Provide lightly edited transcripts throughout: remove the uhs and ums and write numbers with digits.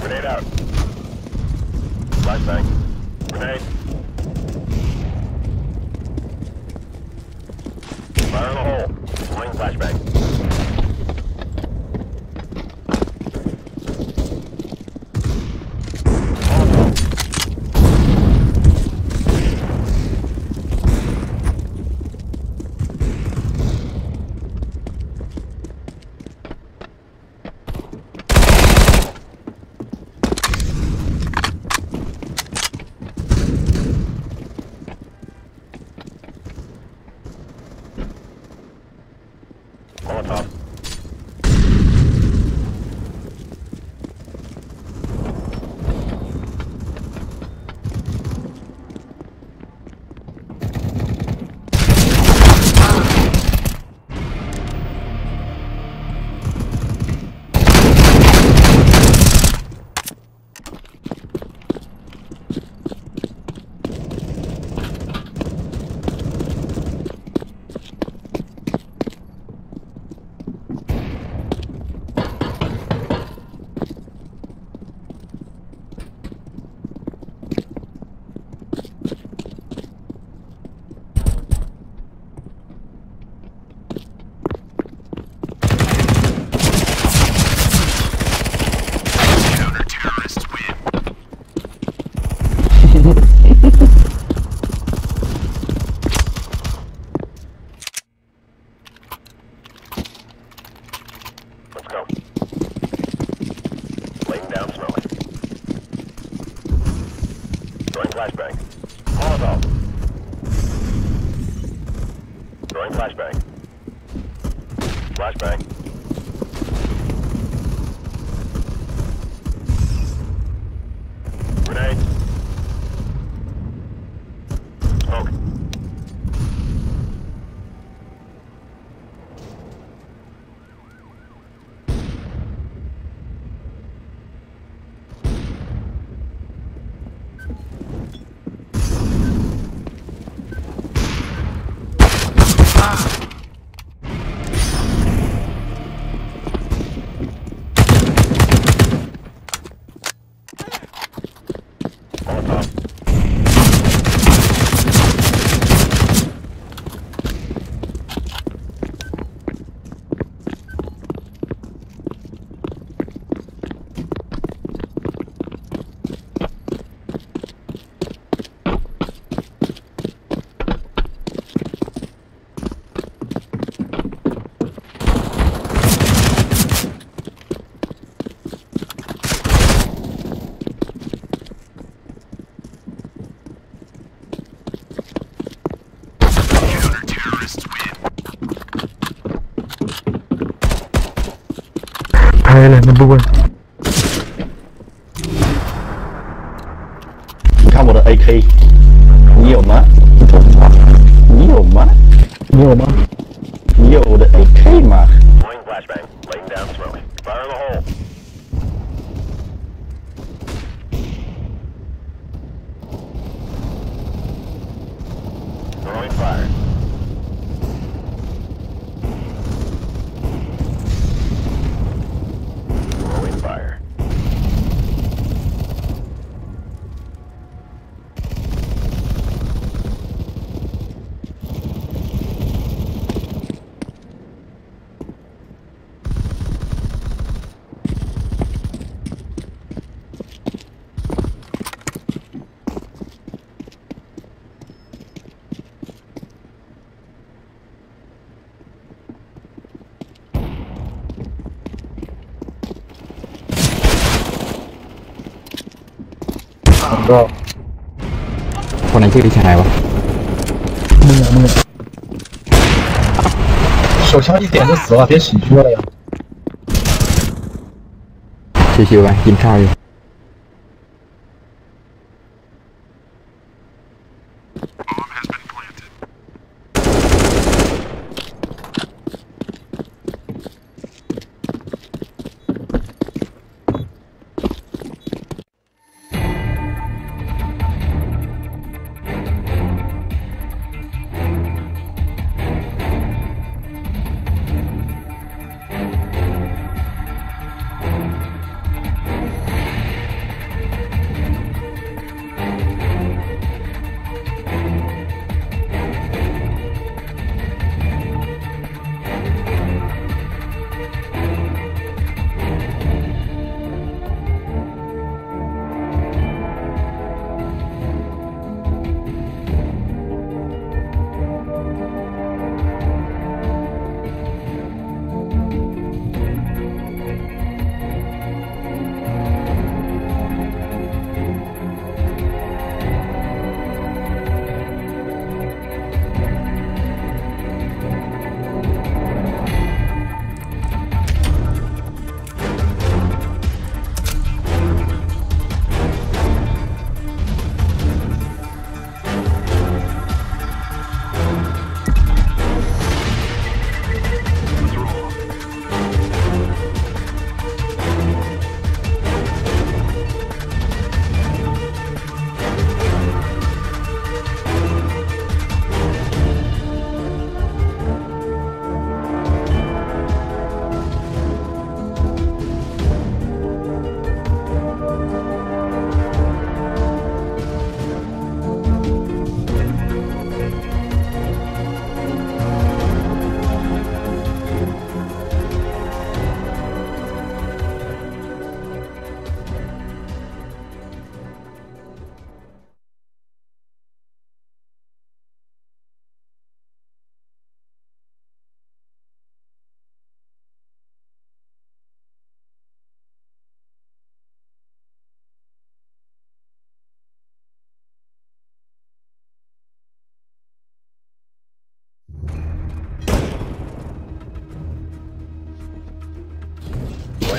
Grenade out. Flashbang. Grenade. Fire in the hole. Deploying flashbang. Molotov. Let's go. Laying down smelly. Throwing flashbang. Molotov. Throwing flashbang. Flashbang. Grenade. Smoke. Molotov. Number one。 你看我的 AK， 你有吗？你有吗？ 你有吗？ 你有我的 AK 吗？ Deploying flashbang. Laying down smelly. Fire in the hole. Throwing fire. Throwing fire. Bro， คนนั้นชื่อที่ชายวะมึง手枪一点就死了，别洗撅了呀。 ชิวๆไปกินข้าวอยู่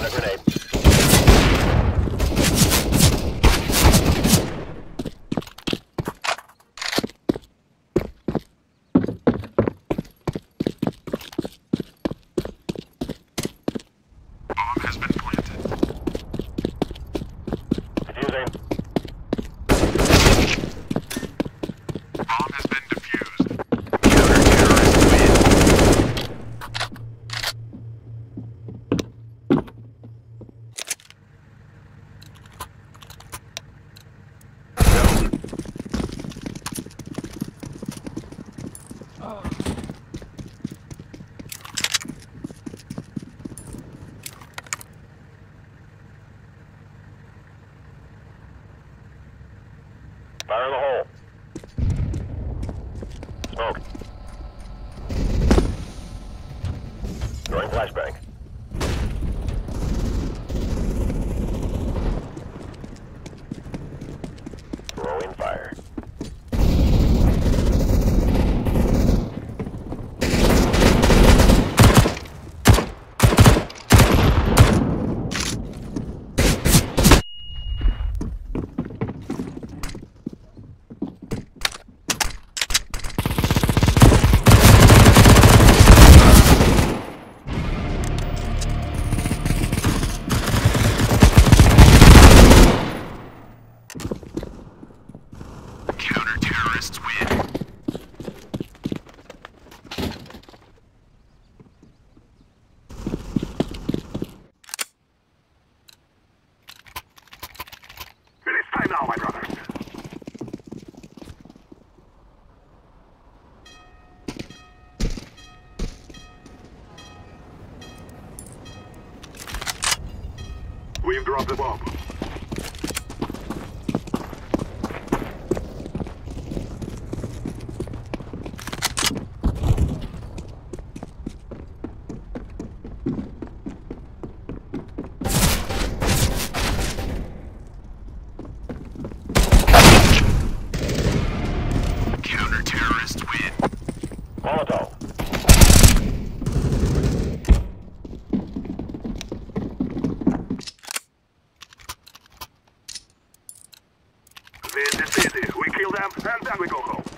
Throwing a grenade. Defusing. Fire in the hole. Smoke. Throwing flashbang. Throwing fire. Counter-terrorists win. It is time now, my brother. We've dropped the bomb. Counter-terrorists win. Molotov. This is easy. We kill them and then we go home.